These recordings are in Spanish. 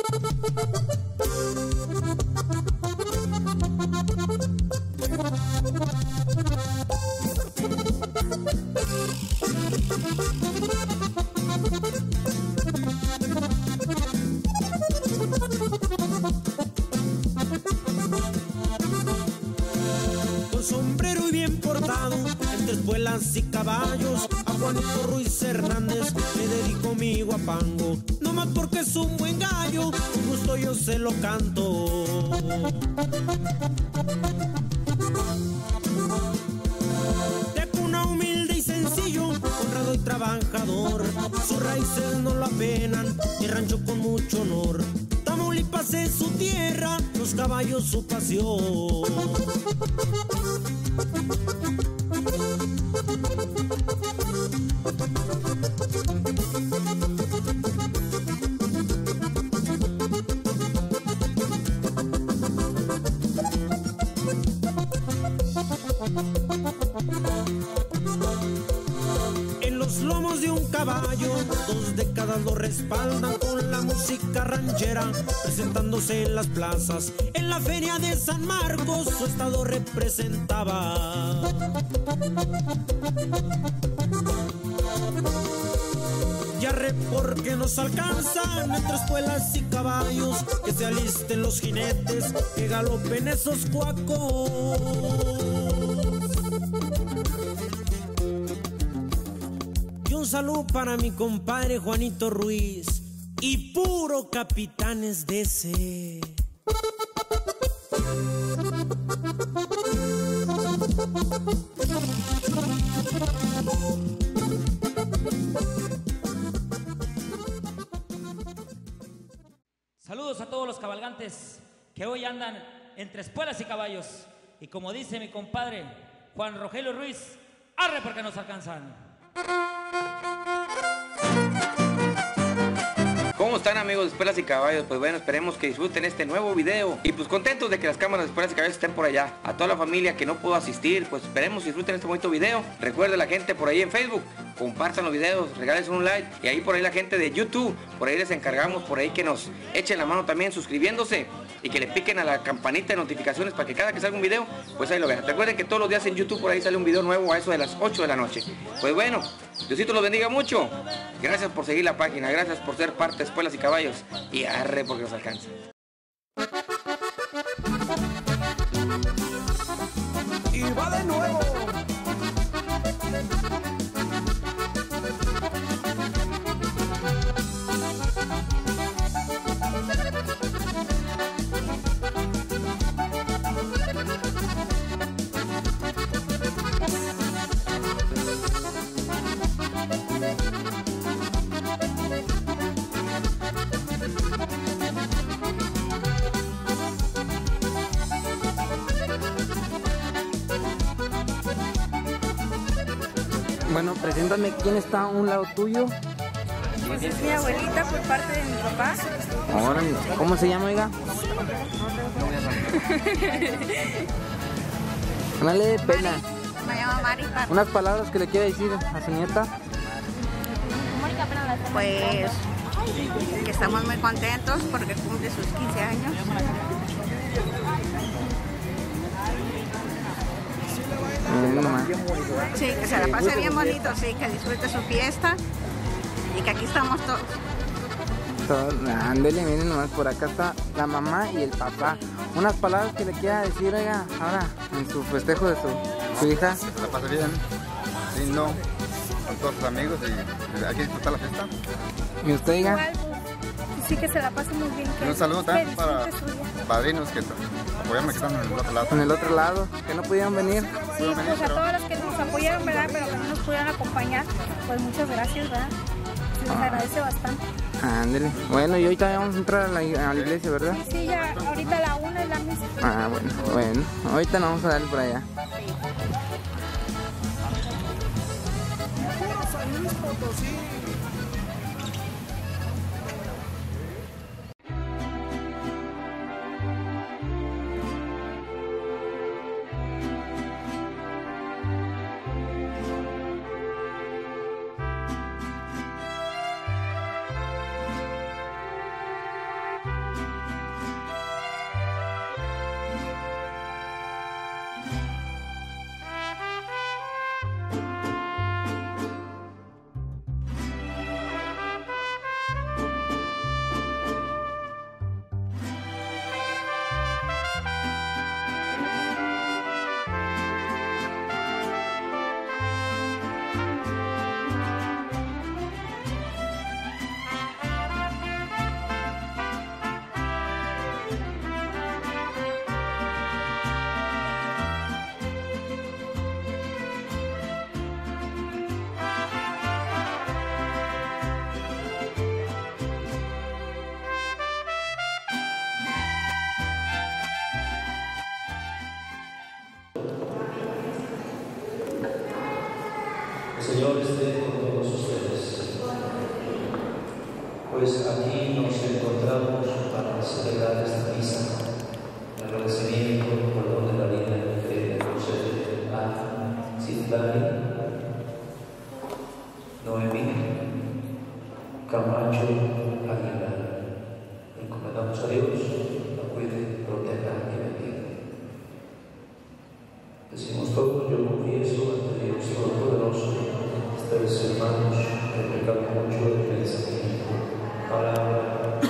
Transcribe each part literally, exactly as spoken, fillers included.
Con sombrero y bien portado, entre espuelas y caballos, a Juanito Ruiz Hernández le dedico mi guapango. No más porque es un buen gallo, con gusto yo se lo canto. De cuna humilde y sencillo, honrado y trabajador, sus raíces no lo apenan, y rancho con mucho honor. Tamaulipas es su tierra, los caballos su pasión. En los lomos de un caballo, dos décadas lo respaldan con la música ranchera, presentándose en las plazas. En la feria de San Marcos su estado representaba. Ya re porque nos alcanzan entre espuelas y caballos, que se alisten los jinetes, que galopen esos cuacos. Y un saludo para mi compadre Juanito Ruiz y puro Capitanes D C. Saludos a todos los cabalgantes que hoy andan entre espuelas y caballos. Y como dice mi compadre Juan Rogelio Ruiz, arre porque nos alcanzan. ¿Cómo están, amigos de Espuelas y Caballos? Pues bueno, esperemos que disfruten este nuevo video. Y pues contentos de que las cámaras de Espuelas y Caballos estén por allá. A toda la familia que no pudo asistir, pues esperemos que disfruten este bonito video. Recuerden la gente por ahí en Facebook, compartan los videos, regálense un like. Y ahí por ahí la gente de YouTube, por ahí les encargamos, por ahí que nos echen la mano también suscribiéndose. Y que le piquen a la campanita de notificaciones para que cada que salga un video, pues ahí lo vean. Recuerden que todos los días en YouTube por ahí sale un video nuevo a eso de las ocho de la noche. Pues bueno, Diosito los bendiga mucho. Gracias por seguir la página, gracias por ser parte de Espuelas y Caballos. Y arre porque nos alcanza. Y va de nuevo. Bueno, preséntame quién está a un lado tuyo. Pues es mi abuelita por parte de mi papá. Ahora, ¿cómo se llama, oiga? No le dé pena. Me llamo Mari. Unas palabras que le quiera decir a su nieta. Pues que estamos muy contentos porque cumple sus quince años. Sí, que se la pase bien bonito, sí, que disfrute su fiesta y que aquí estamos todos. Todos, ándele, miren nomás, por acá está la mamá y el papá. Unas palabras que le quiera decir, oiga, ahora en su festejo de su, su hija. Que se la pase bien, lindo, con todos sus amigos y hay que disfrutar la fiesta. ¿Y usted, oiga? Igual, pues, sí, que se la pase muy bien. Y un saludo también para padrinos que apoyarme que están en el otro lado. En el otro lado, que no pudieron venir. Sí, pues a todos los que nos apoyaron, ¿verdad? Pero que no nos pudieron acompañar, pues muchas gracias, ¿verdad? Se les agradece bastante. Ándele. Bueno, y ahorita vamos a entrar a la, a la iglesia, ¿verdad? Sí, sí, ya ahorita la una es la misa. Ah, bueno, bueno. Ahorita nos vamos a darle por allá. San Luis Potosí. Señor esté con todos ustedes. Pues aquí nos encontramos para celebrar esta misa, en agradecimiento por el don de la vida que le concede a Citlali, Noemí Camacho Aguilar. Encomendamos a Dios, la cuide, proteja y bendiga. Decimos todos: yo confieso ante Dios Todopoderoso, ustedes hermanos, que he pecado mucho de pensamiento, palabra,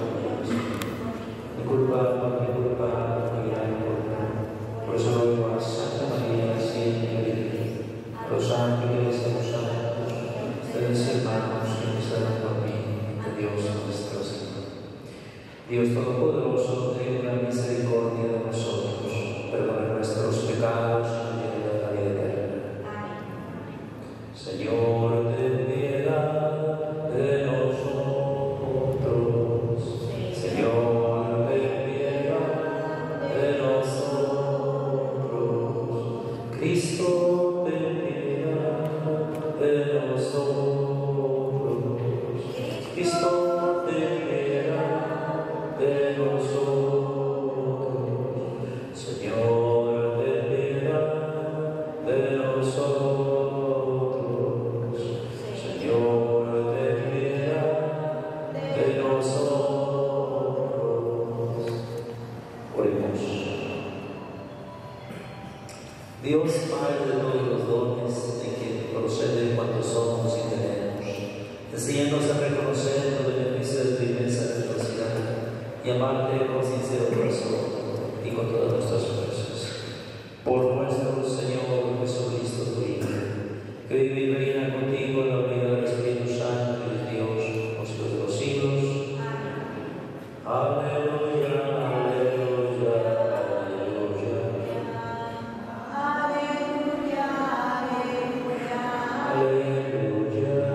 mi culpa, mi culpa, mi gran culpa. Por eso ruego a Santa María, siempre Virgen, a los ángeles y a los santos, ustedes hermanos, que intercedan por mí, de Dios nuestro Señor. Dios Todopoderoso, tenga misericordia de nosotros, perdone nuestros pecados y lleve a la vida eterna. Señor, ten piedad de nosotros. Señor, ten piedad de nosotros. Cristo, ten piedad de nosotros. Cristo, ten piedad de nosotros. Señor, ten piedad de nosotros. Señor, ten piedad de nosotros. Oremos. Dios, Padre de todos los dones, de quien procede cuanto somos y tenemos, enséñanos a reconocer los beneficios de tu inmensa generosidad y amarte con sincero corazón y con todas nuestras fuerzas. Por nuestro Señor Jesucristo, tu Hijo, que vive y reina contigo en la unidad del Espíritu Santo y de Dios, por los siglos de los siglos. Aleluya, aleluya, aleluya. Aleluya, aleluya, aleluya.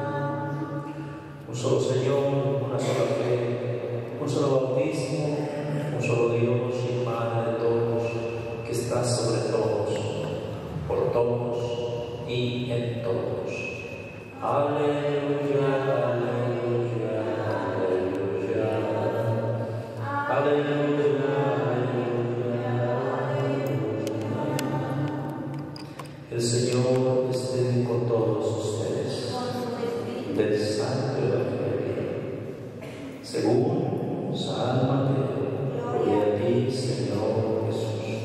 Un solo Señor, una sola fe, un solo bautismo, un solo Dios y Padre de todos, que está sobre todos, por todos y en todos. Aleluya, aleluya, aleluya. Aleluya, aleluya, aleluya. El Señor esté con todos ustedes. Del Santo Evangelio según San Mateo. Gloria a ti, Señor Jesús.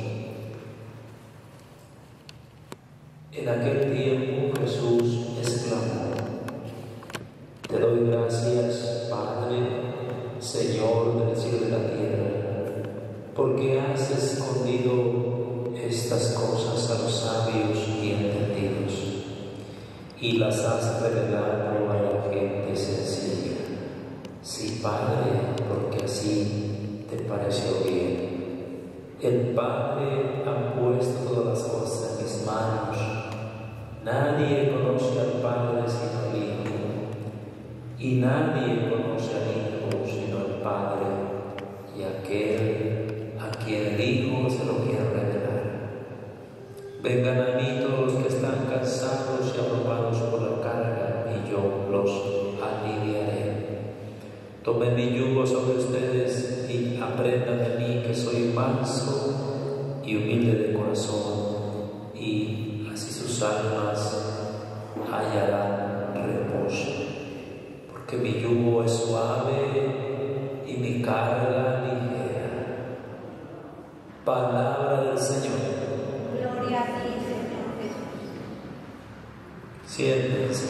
En aquel tiempo Jesús exclamó: te doy gracias, Padre, Señor del cielo y de la tierra, porque has escondido estas cosas a los sabios y entendidos y las has revelado a la gente sencilla. Sí, Padre, porque así te pareció bien. El Padre ha puesto todas las cosas en mis manos. Nadie conoce al Padre sino al Hijo, y nadie conoce al Hijo sino al Padre, y aquel a quien el Hijo se lo quiere revelar. Vengan a mí todos los que están cansados y abrumados por la carga, y yo los aliviaré. Tomen mi yugo sobre ustedes y aprendan de mí, que soy manso y humilde de corazón, y así sus almas hallarán reposo. Porque mi yugo es suave y mi carga ligera. Palabra del Señor. Gloria a ti, Señor Jesús. Siéntense.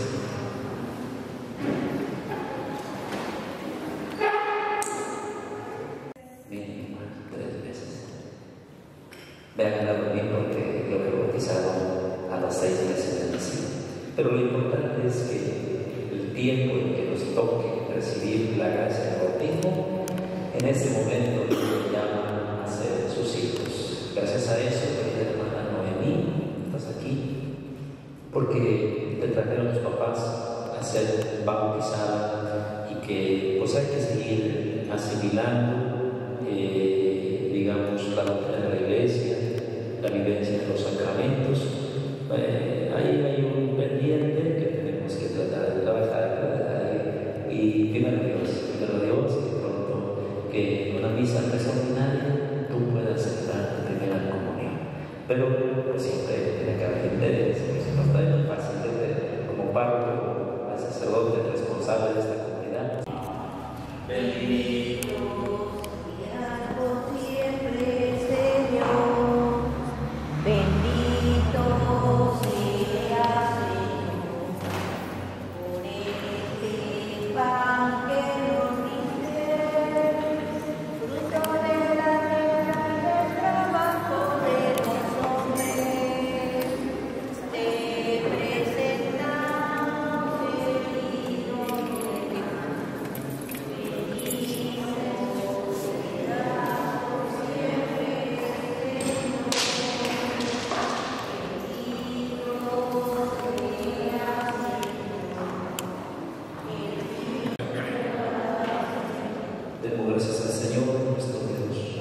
Mínimo, tres veces. Vean a dormir porque yo fui bautizado a los seis meses de nacido. Pero lo importante es que el tiempo en que nos toque recibir la gracia del bautismo, en ese momento nos llaman a ser sus hijos. Gracias a eso, querida hermana Noemí, estás aquí, porque te trajeron tus papás a ser bautizada y que pues hay que seguir asimilando, eh, digamos, la doctrina de la iglesia, la vivencia de los sacramentos. Eh, ahí hay un pendiente, que tenemos que tratar de trabajar, trabajar y pídale a Dios, pídale a Dios que pronto, que en una misa extraordinaria tú puedas entrar en primera comunión. Pero pues, siempre tiene que haber interés, eso no está tan fácil desde como párroco, al sacerdote responsable de esta comunidad. Bendito. Gracias al Señor nuestro Dios.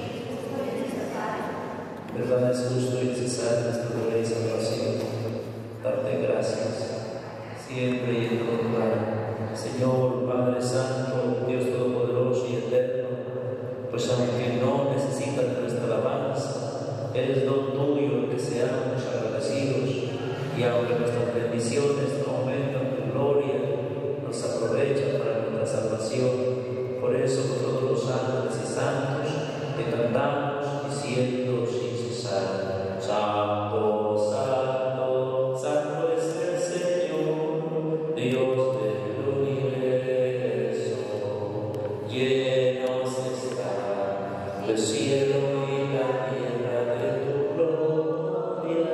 Verdad es justo y necesario nuestro Rey y salvación. Darte gracias siempre y en todo lugar, Señor Padre Santo, Dios Todopoderoso y Eterno, pues aunque no necesitas de nuestra alabanza, eres don tuyo el que seamos agradecidos, y aunque nuestras bendiciones no aumentan tu gloria, nos aprovechan para nuestra salvación. Por eso con todos los ángeles y santos te cantamos diciendo sin cesar: Santo, Santo, Santo es el Señor, Dios del universo. Llenos está el cielo y la tierra de tu gloria.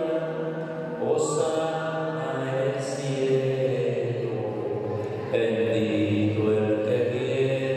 Hosana en el cielo, bendito el que viene.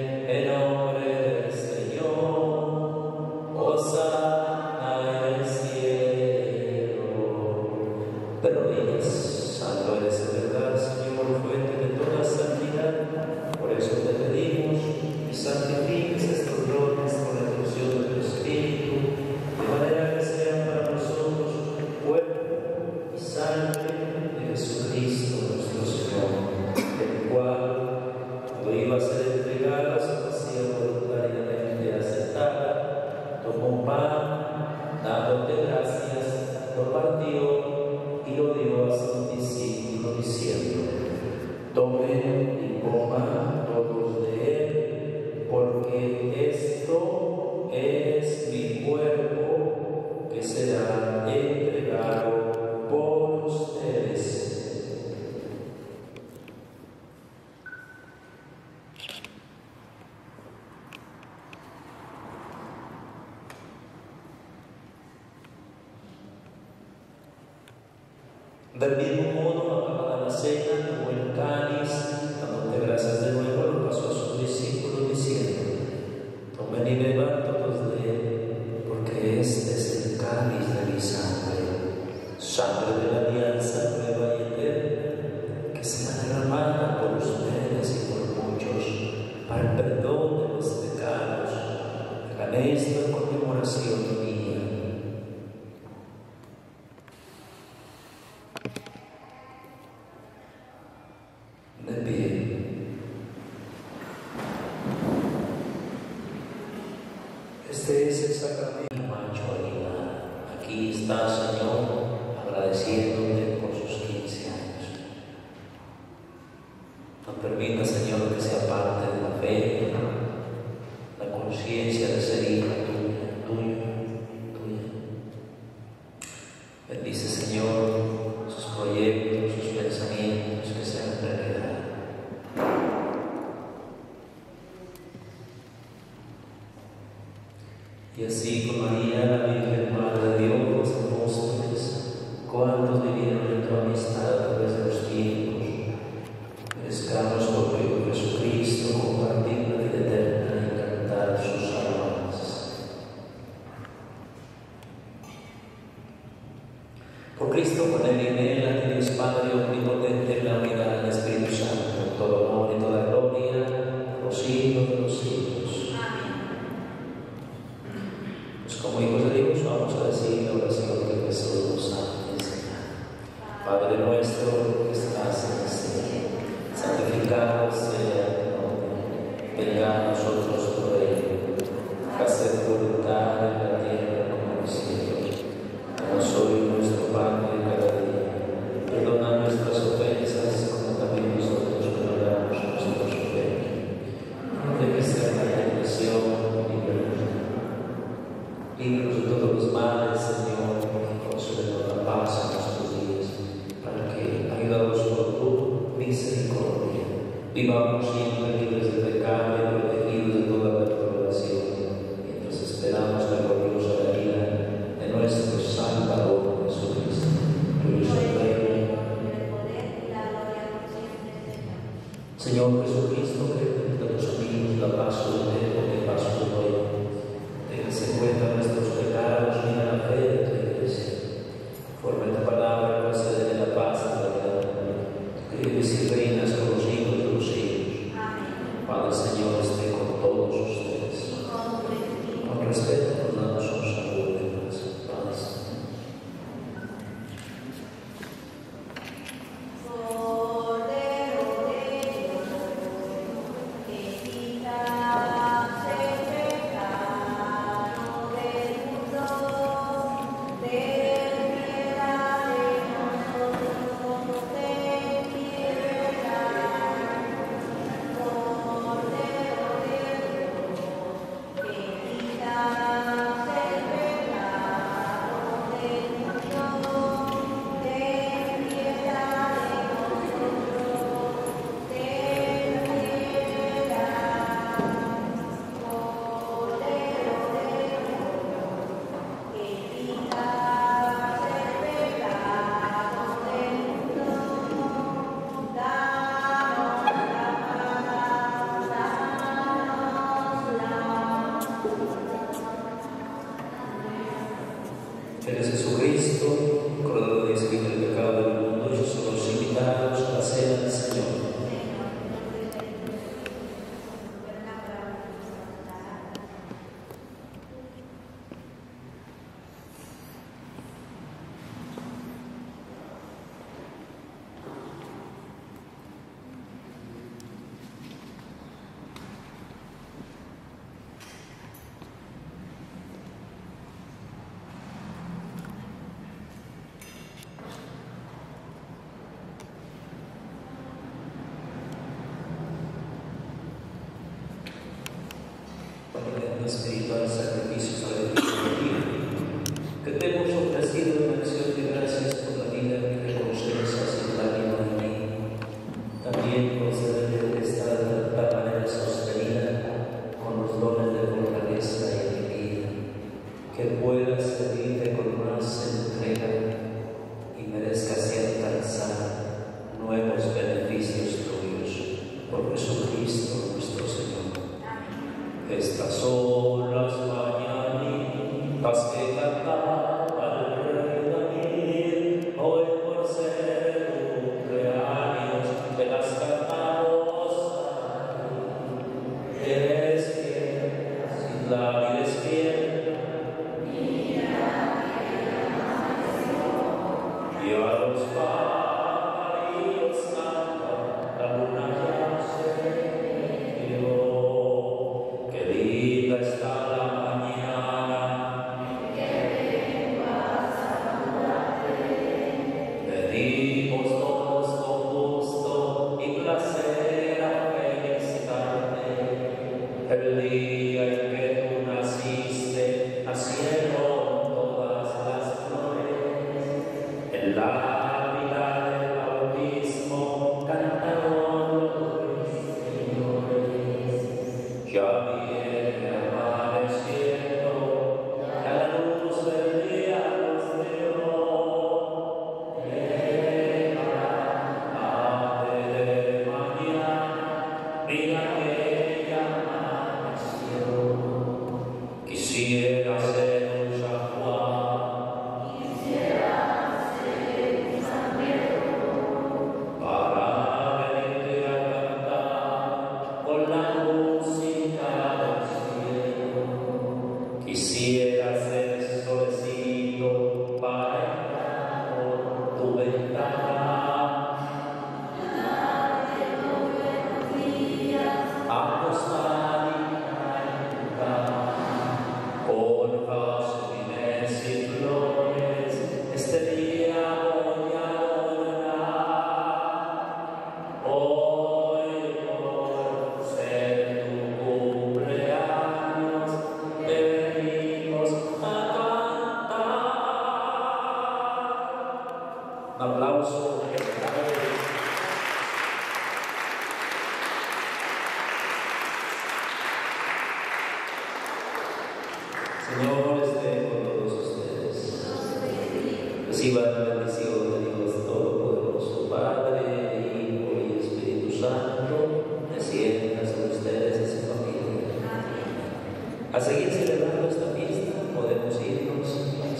Del mismo modo, acabada la cena, tomó el cáliz, dándote gracias de nuevo, lo pasó a sus discípulos diciendo: tomen y beban todos de él, porque este es el cáliz de mi sangre, sangre de la alianza nueva y eterna, que será derramada por ustedes y por muchos, para el perdón de los pecados. Hagan esto en conmemoración mía. Este es el sacramento, Macho Aguilar. Aquí está, Señor, agradeciéndote por sus quince años. No permita, Señor, que sea parte de la fe, la conciencia de ser hija tuya, tuya, tuya. Bendice, Señor, sus proyectos, sus pensamientos que sean realidad. Y así con María, la Virgen Madre de Dios, los apóstoles, cuantos vivieron en tu amistad a través de los tiempos, merezcamos por tu Hijo Jesucristo compartir la vida eterna y cantar sus alabanzas. Por Cristo, con él y en él, a ti Dios Padre omnipotente, en la unidad del Espíritu Santo, todo honor y toda gloria, por los siglos de los siglos. Como hijos de Dios, vamos a decir la oración que Jesús nos ha enseñado. Padre nuestro, vivamos siempre libres de pecado y protegidos de toda perturbación, mientras esperamos la gloriosa venida de nuestro Salvador Jesucristo. Tuyo es el reino, Señor Jesucristo, que de los amigos la paz ordeno, que paz ordeno, de que se cuentan nuestros pecados, mira la fe de tu iglesia, forma tu palabra, concede la paz y la verdad, que vives y reinas con los hijos de los siglos. Padre, Señor, esté con todos ustedes. Con respeto, nos damos un saludo de paz. Padre, Señor. Eres Jesucristo, Cordero de Cristo, el pecado del mundo, ellos son los invitados a la cena del Señor. Espiritual sacrificio sobre ti, que te hemos ofrecido en acción de gracias por la vida que reconcensas sin lágrima en mí. También concédeme estar de tal manera sostenida con los dones de fortaleza y alegría, que pueda servirte con más entrega y merezca así alcanzar nuevos beneficios tuyos por Jesucristo nuestro Señor. Estas son las mañanitas que cantaba el rey David, hoy por ser cumpleaños de las cantamos a ti. Eres fiel, sin la vida es fiel, y a los pajarillos canta la luna ya se dio. Está la mañana, que vengas a saludarte. Pedimos todos con gusto y placer a felicitarte. El día en que tú naciste, nacieron todas las flores. En la vida del bautismo cantaron los ruiseñores. Ya quisiera ser un San Juan, quisiera ser un San Pedro, para venirte a cantar con la música del cielo. Señor esté con todos ustedes. Reciban la bendición de Dios Todopoderoso, Padre, Hijo y Espíritu Santo, descienda sobre ustedes y su familia. A seguir celebrando esta fiesta, podemos irnos en paz.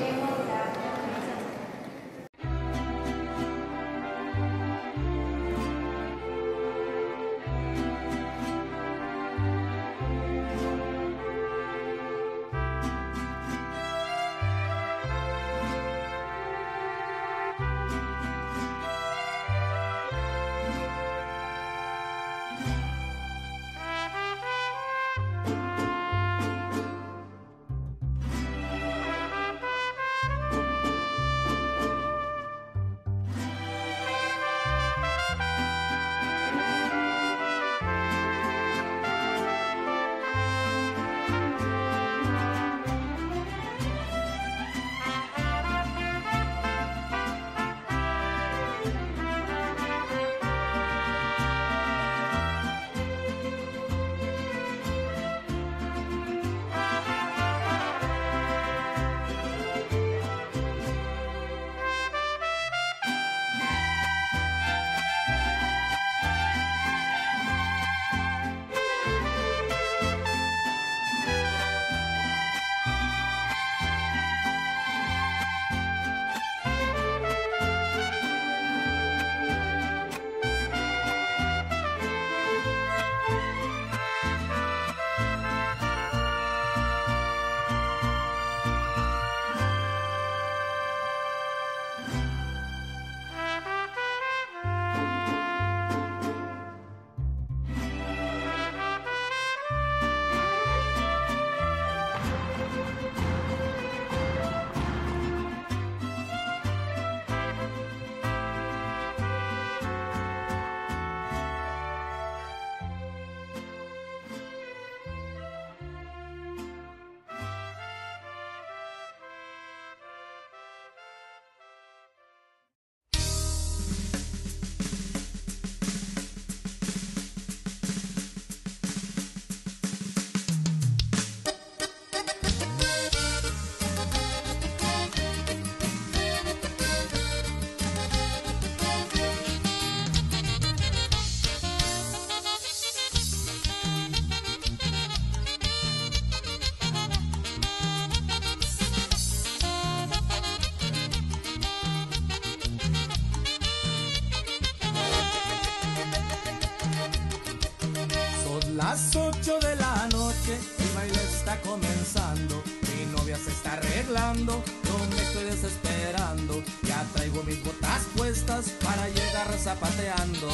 Las ocho de la noche, el baile está comenzando. Mi novia se está arreglando, yo me estoy desesperando. Ya traigo mis botas puestas para llegar zapateando.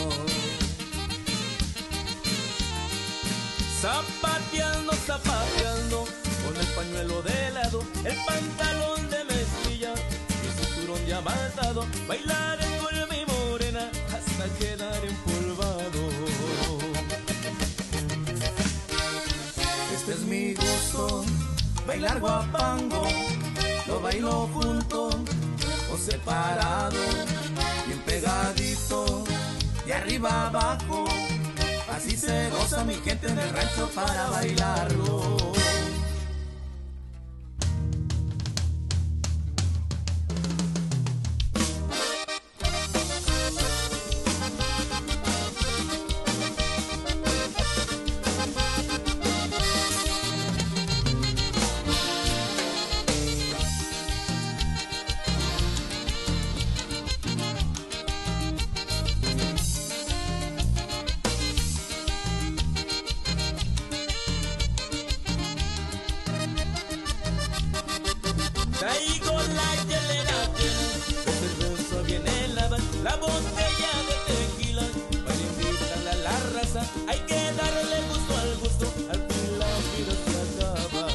Zapateando, zapateando, con el pañuelo de lado, el pantalón de mezclilla, mi cinturón ya matado. Bailaré con mi morena hasta quedar empolvado. Este es mi gusto, bailar guapango. Lo bailo junto o separado, bien pegadito, de arriba abajo. Así se goza mi gente en el rancho para bailarlo. Traigo la hielera llena, la cerveza bien helada, la botella de tequila, para invitarla a la raza. Hay que darle gusto al gusto, al fin la vida se acaba.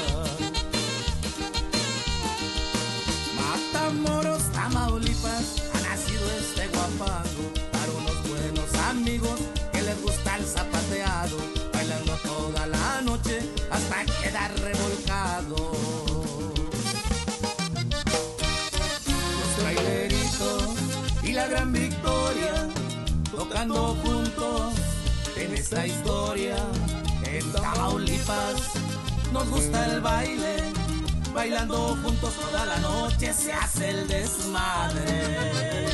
Matamoros, Tamaulipas, ha nacido este guapango, para unos buenos amigos que les gusta el zapateado, bailando toda la noche hasta quedar revolcado. Y la gran victoria, tocando juntos en esta historia, en Tamaulipas, nos gusta el baile, bailando juntos toda la noche se hace el desmadre.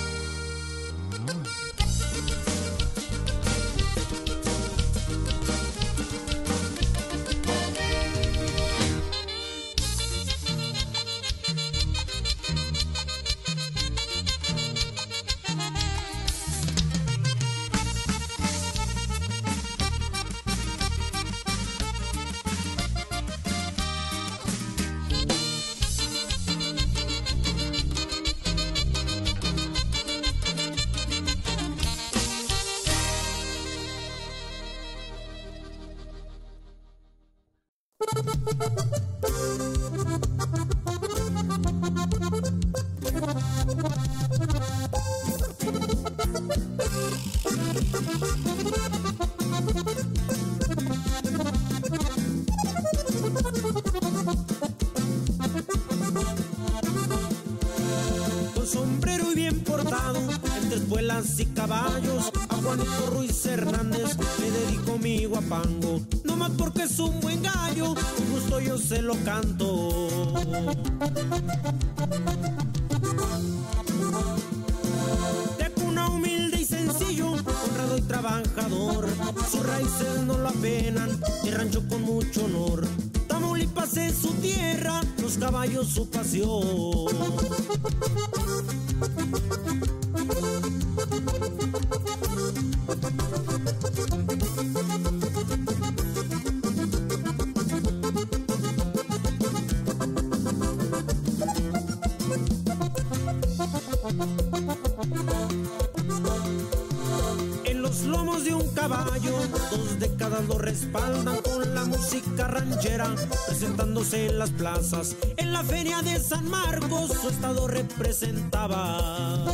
Con sombrero y bien portado, entre espuelas y caballos, a Juanito Ruiz Hernández le dedico mi guapango. No más porque es un buen gallo, con gusto yo se lo canto. De cuna humilde y sencillo, honrado y trabajador, sus raíces no lo apenan, y rancho con mucho honor. Tamaulipas es su tierra, los caballos su pasión. En los lomos de un caballo, dos décadas lo respaldan con la música ranchera, presentándose en las plazas. En la feria de San Marcos su estado representaba.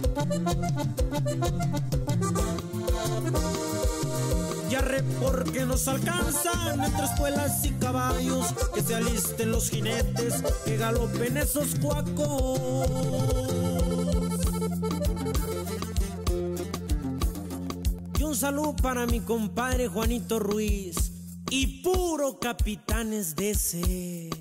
Ya re porque nos alcanzan entre espuelas y caballos, que se alisten los jinetes, que galopen esos cuacos. Y un saludo para mi compadre Juanito Ruiz y puro Capitanes D C.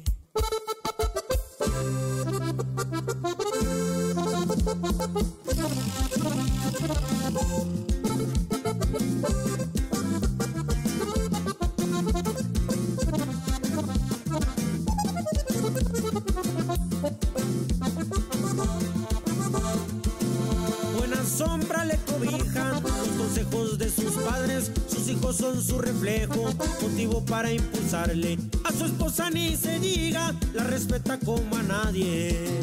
Buena sombra le cobijan los consejos de sus padres, sus hijos son su reflejo, motivo para impulsarle. A su esposa ni se diga, la respeta como a nadie.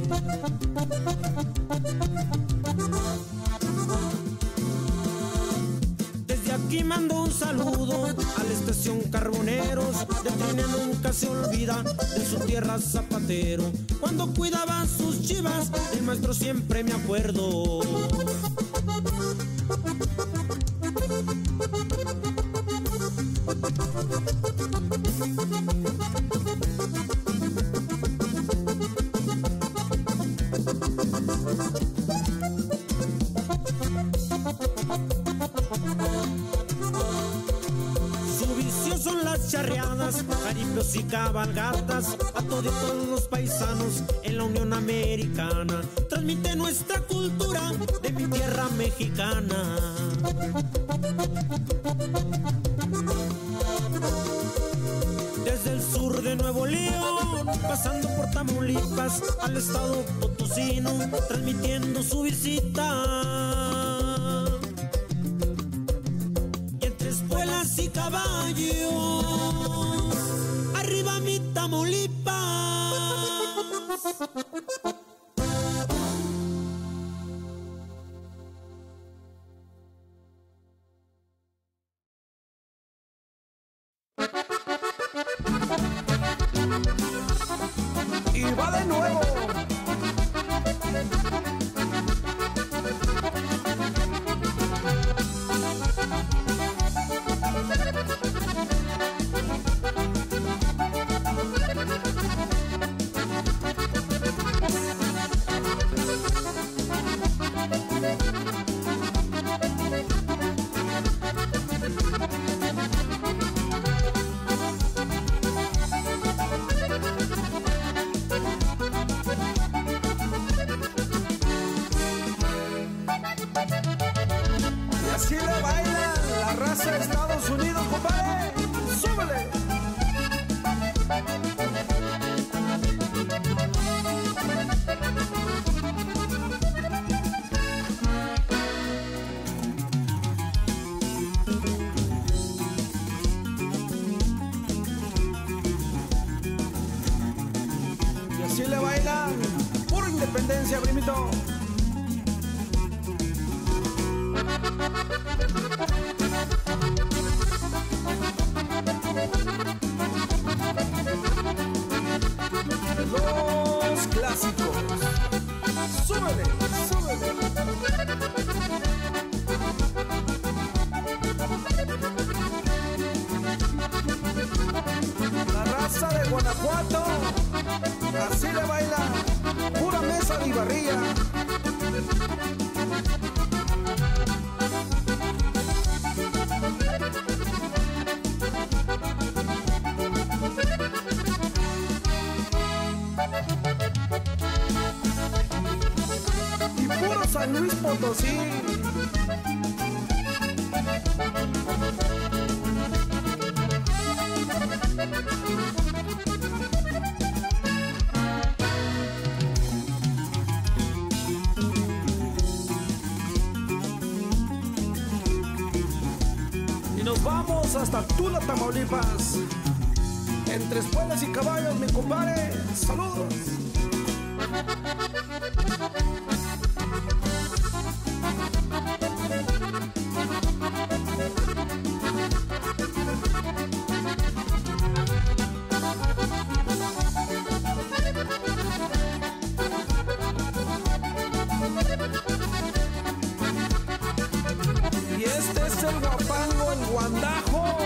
Desde aquí mando un saludo a la estación Carboneros, de Trine nunca se olvida de su tierra Zapatero. Cuando cuidaba sus chivas, del maestro siempre me acuerdo. Su vicio son las charreadas, jaripeos y cabalgatas, a todos los paisanos en la Unión Americana. Transmite nuestra cultura de mi tierra mexicana. Desde el sur de Nuevo León, pasando por Tamaulipas, al estado potosino, transmitiendo su visita. Y entre espuelas y caballos, arriba mi Tamaulipas. Y va de nuevo. así le bailan, pura independencia, primito. Los clásicos. Súbele, súbele. La raza de Guanajuato, así le baila, pura mesa de barriga. Y puro San Luis Potosí. Y nos vamos hasta Tula, Tamaulipas. Entre espuelas y caballos, mi compadre. Saludos. Y este es el guapango en Guandajo.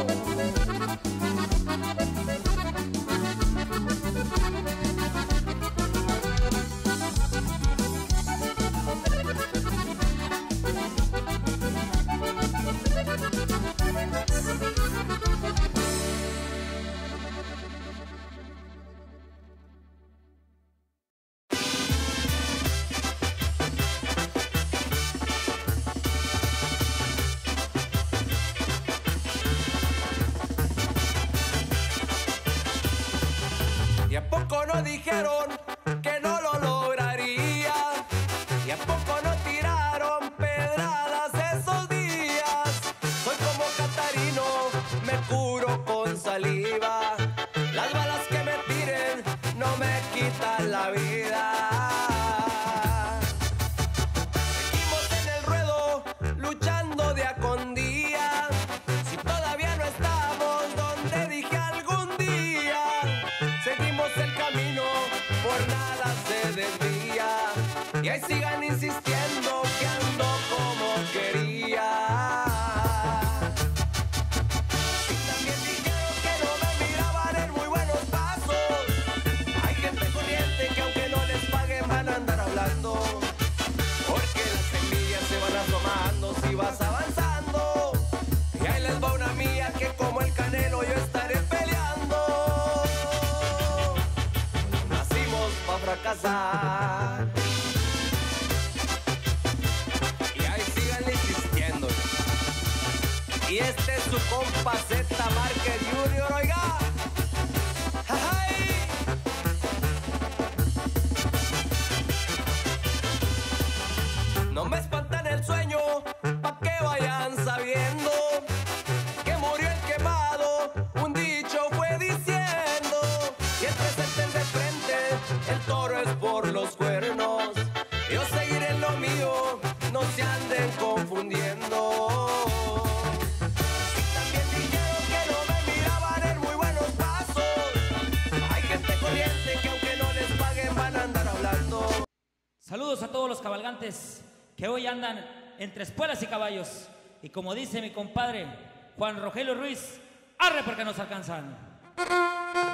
¿Y a poco no dijeron que no lo lograría? ¿Y a poco no tiraron pedradas esos días? Soy como Catarino, me curo con saliva. Las balas que me tiren no me quitan la vida. Seguimos en el ruedo, luchando día con día. Si todavía no estamos donde dije algún día, seguimos el camino, por nada se desvía. Y ahí sigan insistiendo que ando como quería. Y también dijeron que no me miraban en muy buenos pasos. Hay gente corriente que aunque no les paguen van a andar hablando. Porque las semillas se van asomando si vas avanzando. Y ahí les va una mía que como el Canelo yo estaré peleando. Nacimos pa' fracasar. Y ahí sigan insistiendo. Y este es su compa Z Márquez Junior, oiga. ¡Ay! No me espantan el sueño, pa' que vayan sabiendo que murió el quemado, un dicho fue diciendo. Y el presente de frente, el toro es por los cuernos. Yo seguiré en lo mío, no se anden confundiendo. Y también dijeron que no me miraban en muy buenos pasos. Hay gente corriente que aunque no les paguen van a andar hablando. Saludos a todos los cabalgantes que hoy andan entre espuelas y caballos. Y como dice mi compadre Juan Rogelio Ruiz, arre porque nos alcanzan.